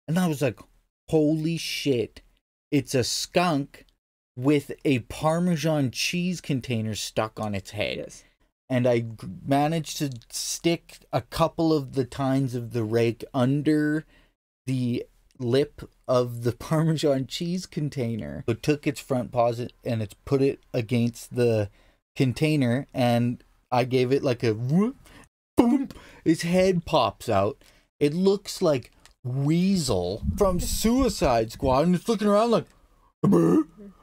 And I was like, holy shit, it's a skunk with a Parmesan cheese container stuck on its head. Yes. And I managed to stick a couple of the tines of the rake under the lip of the Parmesan cheese container. It took its front paws and it's put it against the container, and I gave it like a whoop, boom. Its head pops out. It looks like Weasel from Suicide Squad, and it's looking around like,